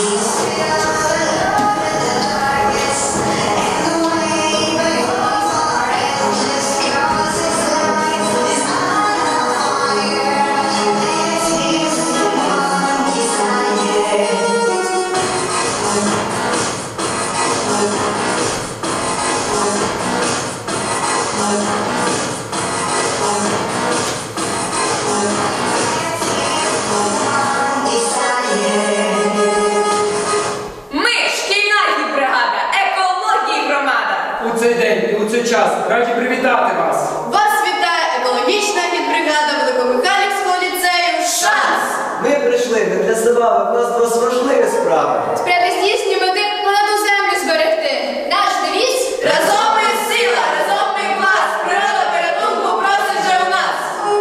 Раді привітати вас! Вас вітає екологічна гідбригада Великомихайлівського ліцею «Шанс». Ми прийшли не для себе, в нас до вас важливі справи. Сприяти здійсненню мети планету Землю зберегти. Наш девіз – разом ми сила, разом ми клас. Природа порятунку просить вже у нас.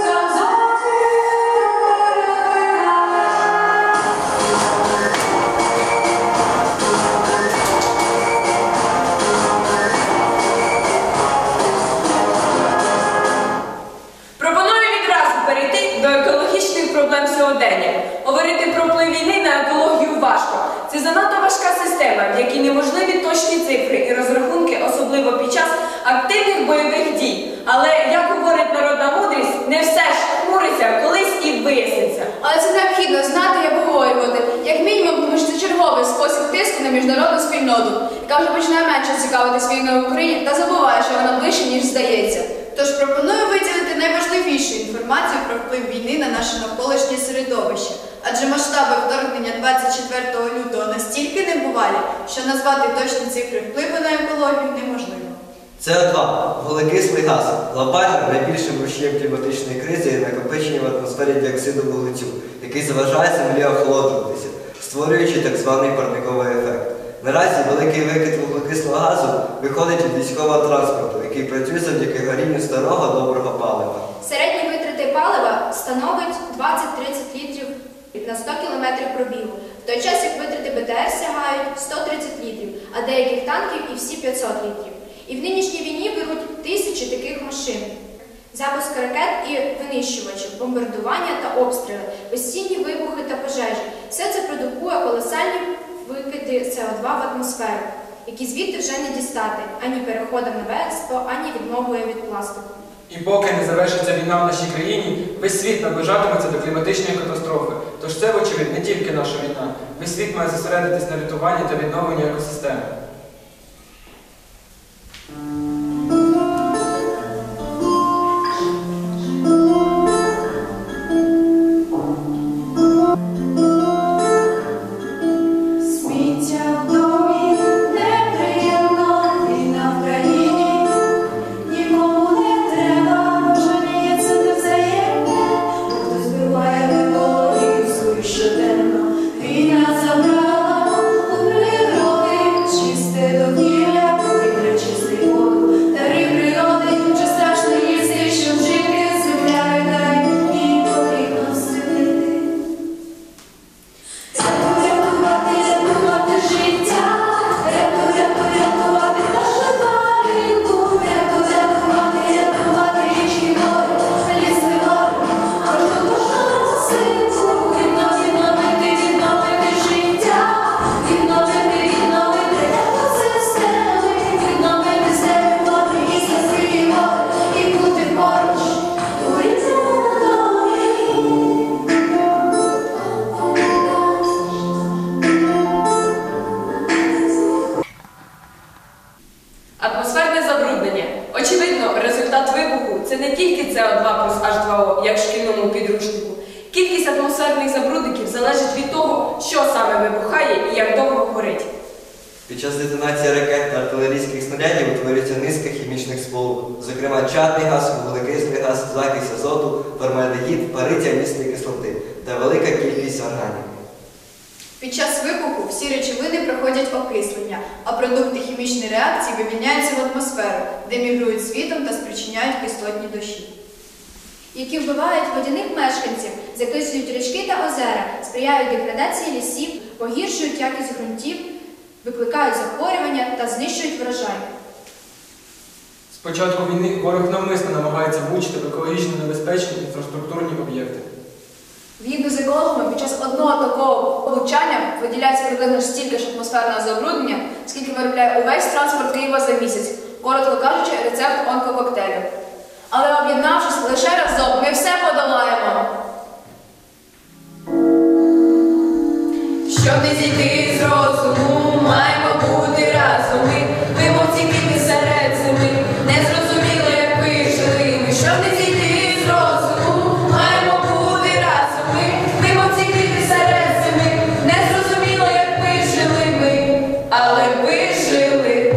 Проблем сьогодення. Говорити про вплив війни на екологію важко. Це занадто важка система, в якій неможливі точні цифри і розрахунки, особливо під час активних бойових дій. Але, як говорить народна мудрість, не все ж хмуриться, колись і виясниться. Але це необхідно знати і обговорювати. Як мінімум, тому що це черговий спосіб тиску на міжнародну спільноту, яка вже починає менше цікавитись війною в Україні та забуває, що вона ближче, ніж здається. Тож пропоную виділити найважливішу інформацію про вплив війни на наше навколишнє середовище. Адже масштаби вторгнення 24 лютого настільки небувалі, що назвати точні цифри впливу на екологію неможливо. СО2 – вуглекислий газ, глобально найбільшим рушієм кліматичної кризи є накопичення в атмосфері діоксиду вуглецю, який заважає Землі охолоджуватися, створюючи так званий парниковий ефект. Наразі великий викид вуглекислого газу виходить від військового транспорту, який працює завдяки горінню старого доброго палива. Середні витрати палива становить 20-30 літрів на 100 км пробігу, в той час як витрати БТР сягають 130 літрів, а деяких танків і всі 500 літрів. І в нинішній війні беруть тисячі таких машин. Запуск ракет і винищувачів, бомбардування та обстріли, постійні вибухи та пожежі – все це продукує колосальні викиди СО2 в атмосферу, які звідти вже не дістати ані переходом на верство, ані відмовою від пластику. І поки не завершиться війна в нашій країні, весь світ наближатиметься до кліматичної катастрофи. Тож це, вочевидь, не тільки наша війна. Весь світ має зосередитись на рятуванні та відновленні екосистеми. Атмосферне забруднення. Очевидно, результат вибуху – це не тільки СО2 плюс H2O, як в шкільному підручнику. Кількість атмосферних забрудників залежить від того, що саме вибухає і як довго горить. Під час детонації ракет та артилерійських снарядів утворюється низка хімічних сполук, зокрема чадний газ, вуглекислий газ, закись азоту, формальдегід, пари тіаністої кислоти та велика кількість органів. Під час вибуху всі речовини проходять окислення, а продукти хімічної реакції вивільняються в атмосферу, де мігрують світом та спричиняють кислотні дощі, які вбивають водяних мешканців, закислюють річки та озера, сприяють деградації лісів, погіршують якість ґрунтів, викликають захворювання та знищують врожай. З початку війни ворог навмисно намагається влучити в екологічно небезпечні інфраструктурні об'єкти. Згідно з екологами, під час одного такого влучання виділяється приблизно стільки ж атмосферного забруднення, скільки виробляє увесь транспорт Києва за місяць. Коротко кажучи, рецепт онкококтейлю. Але об'єднавшись лише разом, ми все подолаємо. Щоб не зійти з розуму, маємо бути разом. Ми мов ці квіти серед зими, не зрозуміло, як вижили ми. Щоб не зійти з розуму, маємо бути разом. Ми мов ці квіти серед зими, не зрозуміло, як вижили ми, але вижили.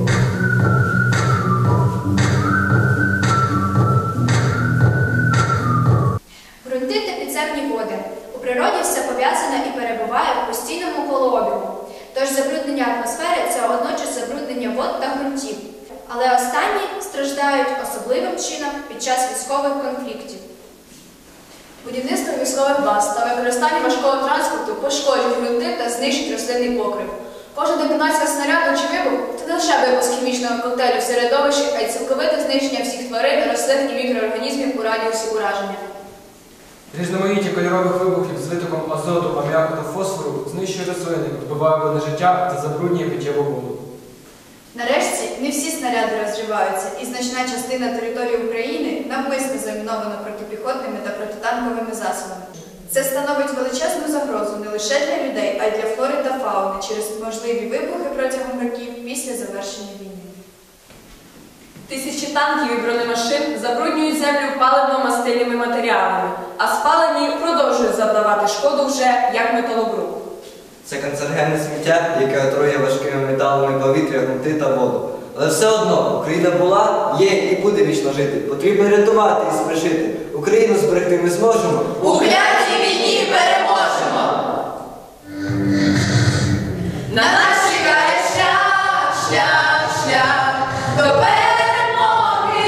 Ґрунти та підземні води. У природі все пов'язане і перебуває в постійному колообігу. Тож забруднення атмосфери – це водночас забруднення вод та ґрунтів. Але останні страждають особливим чином під час військових конфліктів. Будівництво військових баз та використання важкого транспорту пошкоджують ґрунти та знищують рослинний покрив. Кожна детонація снаряду чи вибух – це не лише випуск хімічного коктейлю в середовищі, а й цілковите знищення всіх тварин, рослин і мікроорганізмів у радіусі ураження. Різноманіття кольорових вибухів з витоком азоту, аміаку та фосфору знищує рослини, вбиває водне життя та забруднює питєву воду. Нарешті, не всі снаряди розриваються, і значна частина території України навмисно замінована протипіхотними та протитанковими засобами. Це становить величезну загрозу не лише для людей, а й для флори та фауни через можливі вибухи протягом років після завершення війни. Тисячі танків і бронемашин забруднюють землю паливно-мастильними матеріалами, а спалені продовжують завдавати шкоду вже як металобрухт. Це канцерогенне сміття, яке отруює важкими металами повітря, ґрунти та воду. Але все одно Україна була, є і буде вічно жити. Потрібно рятувати і спришити. Україну зберегти ми зможемо. У клятій війні переможемо! На нас чекає шлях, шлях, шлях до перемоги,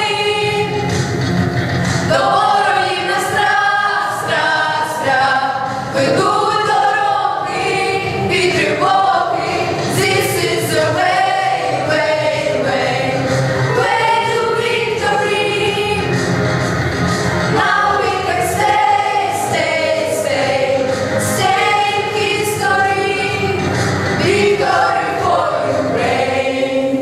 до ворогів на страх, страх, страх, ведуть дороги, під тривоги, this is the way, way, way, way to victory. Now we can stay, stay, stay, stay in history, victory for Ukraine.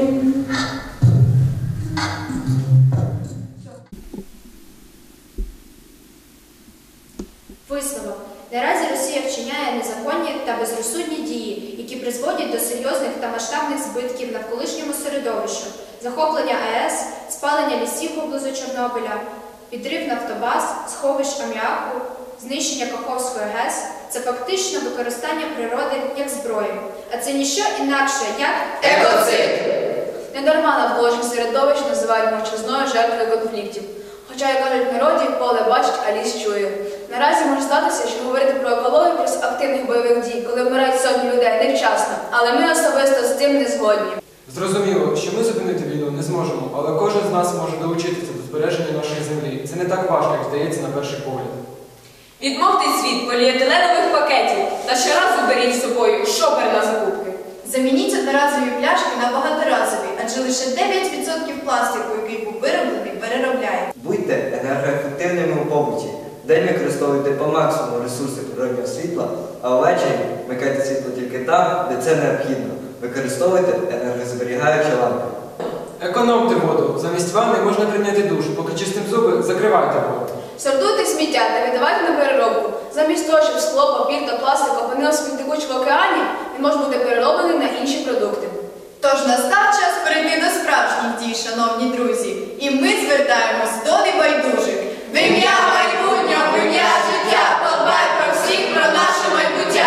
Висновок. Наразі Росія вчиняє незаконні та безрозсудні дії, які призводять до серйозних та масштабних збитків навколишньому середовищу, захоплення АЕС, спалення лісів поблизу Чорнобиля, підрив нафтобаз, сховищ аміаку, знищення Каховської ГЕС – це фактично використання природи як зброї. А це ніщо інакше, як Екоцид! Недарма навколишнє середовище називають мовчазною жертвою конфліктів. Хоча, як кажуть в народі, поле бачить, а ліс чує. Наразі може статися, що говорити про екологію без активних бойових дій, коли вмирають сотні людей, невчасно. Але ми особисто з цим не згодні. Зрозуміло, що ми зупинити війну не зможемо, але кожен з нас може долучитися до збереження нашої землі. Це не так важко, як здається на перший погляд. Відмовтесь від поліетиленових пакетів та щоразу беріть з собою шопер на закупки. Замініть одноразові пляшки на багаторазові, адже лише 9% пластику, який був вироблений, переробляє. Будьте енергоефективними у побуті. Вдень використовуйте по максимуму ресурси природнього світла, а ввечері вмикайте світло тільки там, де це необхідно. Використовуйте енергозберігаючі лампи. Економте воду. Замість ванни можна прийняти душ. Поки чистим зуби, закривайте воду. Сортуйте сміття та віддавайте на переробку. Замість того, щоб скло, папір та пластик опинилися в текуч в океані, він може бути перероблений на інші продукти. Тож настав час перейти до справжніх дій, шановні друзі. І ми звертаємось до небайдужих. В ім'я майбутнього, в ім'я життя, подбай про всіх, про наше майбуття.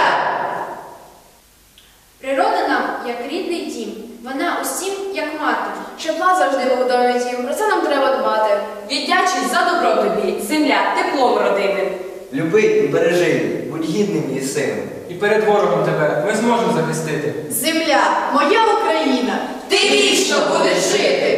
природа нам як рідний дім. Вона усім як мати. Тепла завжди будує дім, про це нам треба дбати. Віддячить за добро тобі, земля, теплом родинним. Люби і бережи її, будь гідним її сином. І перед ворогом тебе ми зможемо захистити. Земля, моя Україна, Ти вічно будеш жити!